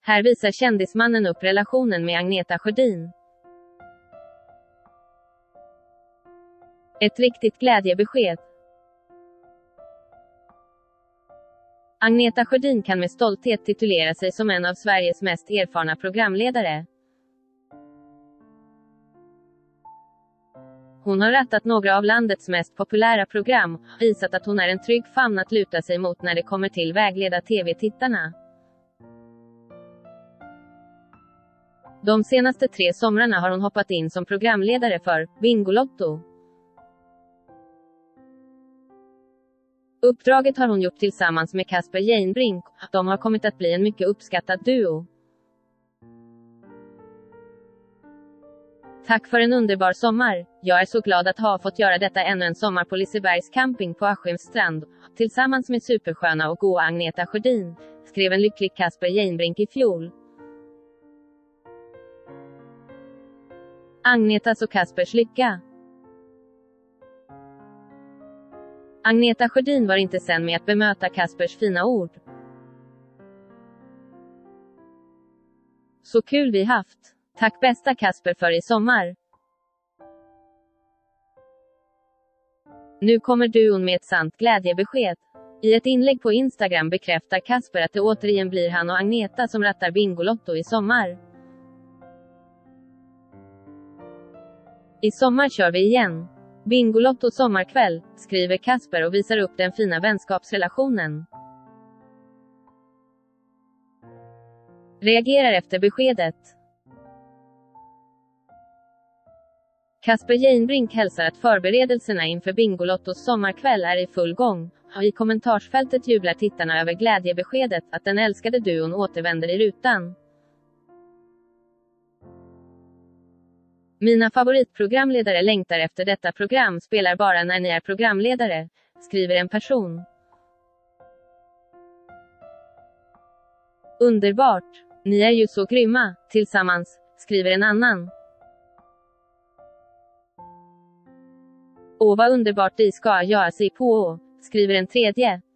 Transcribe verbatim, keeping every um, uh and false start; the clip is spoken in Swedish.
Här visar kändismannen upp relationen med Agneta Sjödin. Ett riktigt glädjebesked. Agneta Sjödin kan med stolthet titulera sig som en av Sveriges mest erfarna programledare. Hon har rattat några av landets mest populära program och visat att hon är en trygg famn att luta sig mot när det kommer till vägleda tv-tittarna. De senaste tre somrarna har hon hoppat in som programledare för Bingolotto. Uppdraget har hon gjort tillsammans med Casper Jeinbrink. De har kommit att bli en mycket uppskattad duo. Tack för en underbar sommar. Jag är så glad att ha fått göra detta ännu en sommar på Lisebergs camping på Askims strand, tillsammans med supersköna och goa Agneta Sjödin, skrev en lycklig Casper Jeinbrink i fjol. Agnetas och Caspers lycka. Agneta Sjödin var inte sen med att bemöta Caspers fina ord. Så kul vi haft. Tack bästa Casper för i sommar. Nu kommer duon med ett sant glädjebesked. I ett inlägg på Instagram bekräftar Casper att det återigen blir han och Agneta som rattar Bingolotto i sommar. I sommar kör vi igen. Bingolotto sommarkväll, skriver Casper och visar upp den fina vänskapsrelationen. Reagerar efter beskedet. Casper Jeinbrink hälsar att förberedelserna inför Bingolottos sommarkväll är i full gång. Och i kommentarsfältet jublar tittarna över glädjebeskedet att den älskade duon återvänder i rutan. Mina favoritprogramledare längtar efter detta program, spelar bara när ni är programledare, skriver en person. Underbart! Ni är ju så grymma, tillsammans, skriver en annan. Åh vad underbart de ska göra sig på, skriver en tredje.